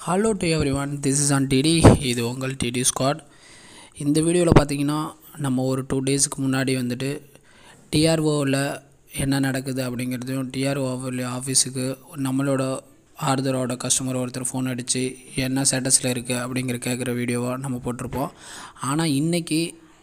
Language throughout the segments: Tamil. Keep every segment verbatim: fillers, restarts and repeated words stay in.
Hello to everyone, this is on T D, இது உங்கள் T D Squad. இந்த வீடியோவில் பார்த்தீங்கன்னா நம்ம ஒரு டூ டேஸ்க்கு முன்னாடி வந்துட்டு D R Oவில் என்ன நடக்குது அப்படிங்கிறதையும் D R O ஆஃபீஸுக்கு நம்மளோட ஆர்தரோட கஸ்டமர் ஒருத்தர் ஃபோன் அடித்து என்ன ஸ்டேட்டஸில் இருக்குது அப்படிங்கிற கேட்குற வீடியோவாக நம்ம போட்டிருப்போம். ஆனால் இன்றைக்கி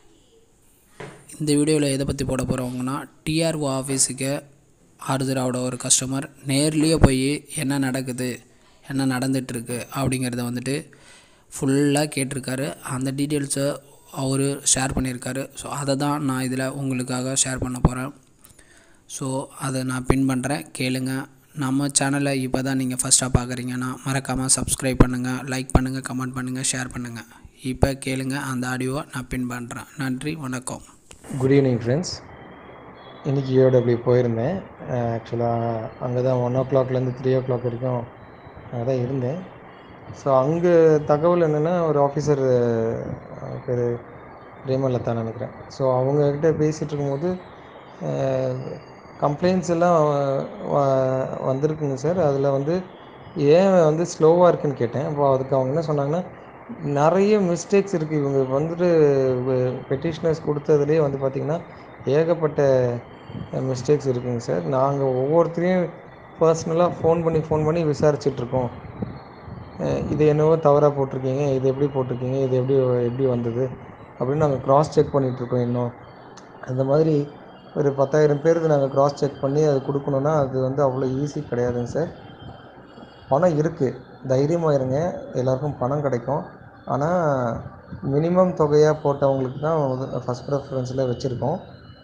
இந்த வீடியோவில் எதை பற்றி போட போகிறவங்கன்னா D R O ஆஃபீஸுக்கு ஆர்தரோட ஒரு கஸ்டமர் நேர்லேயே போய் என்ன நடக்குது என்ன நடந்துகிட்ருக்கு அப்படிங்கிறத வந்துட்டு ஃபுல்லாக கேட்டிருக்காரு. அந்த டீட்டெயில்ஸை அவர் ஷேர் பண்ணியிருக்காரு. ஸோ அதை தான் நான் இதில் உங்களுக்காக ஷேர் பண்ண போகிறேன். ஸோ அதை நான் பின் பண்ணுறேன், கேளுங்க. நம்ம சேனலை இப்போ தான் நீங்கள் ஃபஸ்ட்டாக பார்க்குறீங்கன்னா மறக்காமல் சப்ஸ்கிரைப் பண்ணுங்கள், லைக் பண்ணுங்கள், கமெண்ட் பண்ணுங்கள், ஷேர் பண்ணுங்கள். இப்போ கேளுங்க, அந்த ஆடியோவை நான் பின் பண்ணுறேன். நன்றி, வணக்கம். Good evening friends. இன்றைக்கி யூடபிள்யூ போயிருந்தேன். ஆக்சுவலாக அங்கே தான் ஒன் ஓ கிளாக்லேருந்து த்ரீ ஓ கிளாக் வரைக்கும் அங்கே தான் இருந்தேன். ஸோ அங்கே தகவல் என்னென்னா, ஒரு ஆஃபீஸர் பேர் பிரேமலதான்னு நினைக்கிறேன். ஸோ அவங்கக்கிட்ட பேசிகிட்டு இருக்கும்போது கம்ப்ளைண்ட்ஸ் எல்லாம் வந்திருக்குங்க சார். அதில் வந்து ஏன் வந்து ஸ்லோவாக இருக்குதுன்னு கேட்டேன். அப்போ அதுக்கு அவங்க என்ன சொன்னாங்கன்னா, நிறைய மிஸ்டேக்ஸ் இருக்குது. இவங்க வந்துட்டு பெட்டிஷனர்ஸ் கொடுத்ததுலேயே வந்து பார்த்திங்கன்னா ஏகப்பட்ட மிஸ்டேக்ஸ் இருக்குதுங்க சார். நாங்கள் ஒவ்வொருத்தரையும் பர்சனலாக ஃபோன் பண்ணி ஃபோன் பண்ணி விசாரிச்சிட்ருக்கோம். இது என்னவோ தவறாக போட்டிருக்கீங்க, இது எப்படி போட்டிருக்கீங்க, இது எப்படி எப்படி வந்தது அப்படின்னு நாங்கள் க்ராஸ் செக் பண்ணிகிட்ருக்கோம். இன்னும் அந்த மாதிரி ஒரு பத்தாயிரம் பேருக்கு நாங்கள் க்ராஸ் செக் பண்ணி அது கொடுக்கணுன்னா அது வந்து அவ்வளோ ஈஸி கிடையாதுங்க சார். பணம் இருக்குது, தைரியமாக இருங்க, எல்லாருக்கும் பணம் கிடைக்கும். ஆனால் மினிமம் தொகையாக போட்டவங்களுக்கு தான் ஃபஸ்ட் ப்ரிஃபரன்ஸில் வச்சுருக்கோம்.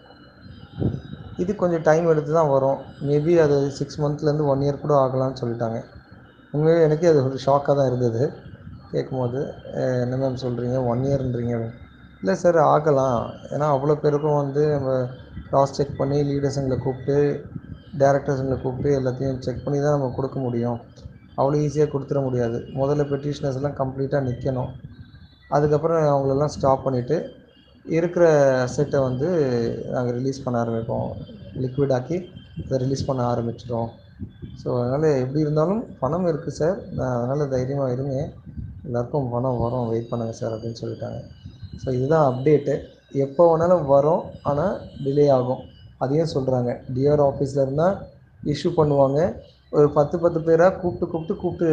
இது கொஞ்சம் டைம் எடுத்து தான் வரும். மேபி அது சிக்ஸ் மந்த்லேருந்து ஒன் இயர் கூட ஆகலாம்னு சொல்லிட்டாங்க. உண்மையாக எனக்கே அது ஒரு ஷாக்காக தான் இருந்தது கேட்கும்போது. என்ன மேம் சொல்கிறீங்க, ஒன் இயர்ன்றீங்க? இல்லை சார், ஆகலாம். ஏன்னா அவ்வளோ பேருக்கும் வந்து நம்ம க்ராஸ் செக் பண்ணி லீடர்ஸுங்களை கூப்பிட்டு டேரக்டர்ஸுங்களை கூப்பிட்டு எல்லாத்தையும் செக் பண்ணி தான் நம்ம கொடுக்க முடியும். அவ்வளோ ஈஸியாக கொடுத்துட முடியாது. முதல்ல பெட்டிஷனர்ஸ் எல்லாம் கம்ப்ளீட்டாக நிற்கணும். அதுக்கப்புறம் அவங்களெல்லாம் ஸ்டாப் பண்ணிவிட்டு இருக்கிற அசெட்டை வந்து நாங்கள் ரிலீஸ் பண்ண ஆரம்பிப்போம். லிக்விட் ஆக்கி அதை ரிலீஸ் பண்ண ஆரம்பிச்சிடும். ஸோ அதனால் எப்படி இருந்தாலும் பணம் இருக்குது சார், நான் அதனால் தைரியமாக இருங்க, எல்லாருக்கும் பணம் வரும், வெயிட் பண்ணுங்கள் சார் அப்படின்னு சொல்லிட்டாங்க. ஸோ இதுதான் அப்டேட்டு. எப்போ வேணாலும் வரும், ஆனால் டிலே ஆகும். அதையும் சொல்கிறாங்க. டிஆர் ஆஃபீஸில் இருந்தால் இஷ்யூ பண்ணுவாங்க. ஒரு பத்து பத்து பேராக கூப்பிட்டு கூப்பிட்டு கூப்பிட்டு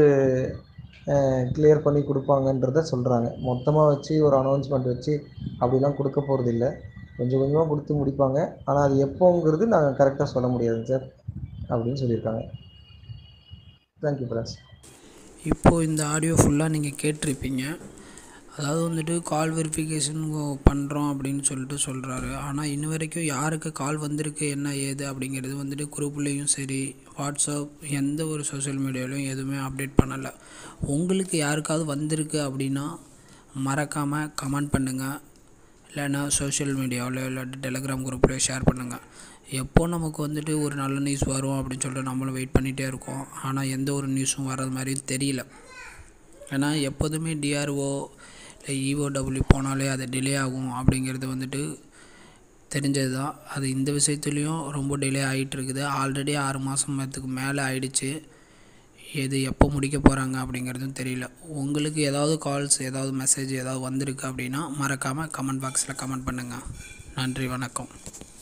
கிளியர் பண்ணி கொடுப்பாங்கன்றத சொல்கிறாங்க. மொத்தமாக வச்சு ஒரு அனௌன்ஸ்மெண்ட் வச்சு அப்படிலாம் கொடுக்க போகிறது இல்லை. கொஞ்சம் கொஞ்சமாக கொடுத்து முடிப்பாங்க. ஆனால் அது எப்போங்கிறது நாங்கள் கரெக்டாக சொல்ல முடியாதுங்க சார் அப்படின்னு சொல்லியிருக்காங்க. Thank you friends. இப்போது இந்த ஆடியோ ஃபுல்லாக நீங்கள் கேட்டிருப்பீங்க. அதாவது வந்துட்டு கால் வெரிஃபிகேஷன் பண்ணுறோம் அப்படின்னு சொல்லிட்டு சொல்கிறாரு. ஆனால் இன்ன வரைக்கும் யாருக்கு கால் வந்திருக்கு என்ன ஏது அப்படிங்கிறது வந்துட்டு குரூப்லேயும் சரி, வாட்ஸ்அப், எந்த ஒரு சோஷியல் மீடியாவிலையும் எதுவுமே அப்டேட் பண்ணலை. உங்களுக்கு யாருக்காவது வந்திருக்கு அப்படின்னா மறக்காமல் கமெண்ட் பண்ணுங்கள், இல்லைன்னா சோஷியல் மீடியாவில் இல்லாட்டி டெலிகிராம் குரூப்லேயே ஷேர் பண்ணுங்கள். எப்போ நமக்கு வந்துட்டு ஒரு நல்ல நியூஸ் வரும் அப்படின்னு சொல்லிட்டு நம்மளும் வெயிட் பண்ணிகிட்டே இருக்கோம். ஆனால் எந்த ஒரு நியூஸும் வர்றது மாதிரி தெரியல. ஏன்னா எப்போதுமே D R O இல்லை E O W போனாலே அது டிலே ஆகும் அப்படிங்கிறது வந்துட்டு தெரிஞ்சது தான். அது இந்த விஷயத்துலேயும் ரொம்ப டிலே ஆகிட்டுருக்குது. ஆல்ரெடி ஆறு மாதத்துக்கு மேலே ஆயிடுச்சு. எது எப்போ முடிக்க போகிறாங்க அப்படிங்கிறதும் தெரியல. உங்களுக்கு ஏதாவது கால்ஸ், ஏதாவது மெசேஜ் ஏதாவது வந்திருக்கு அப்படின்னா மறக்காமல் கமெண்ட் பாக்ஸில் கமெண்ட் பண்ணுங்கள். நன்றி, வணக்கம்.